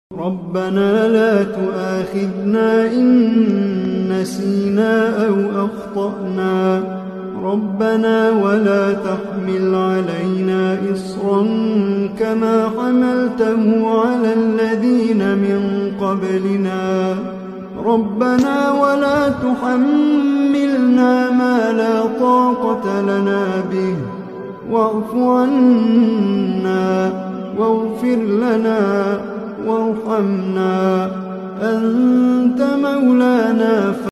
ربنا لا تؤاخذنا إن نسينا أو أخطأنا ربنا ولا تحمل علينا إصرا كما حملته على الذين من قبلنا ربنا ولا تحملنا ما لا طاقة لنا به واعف عنا واغفر لنا وارحمنا أنت مولانا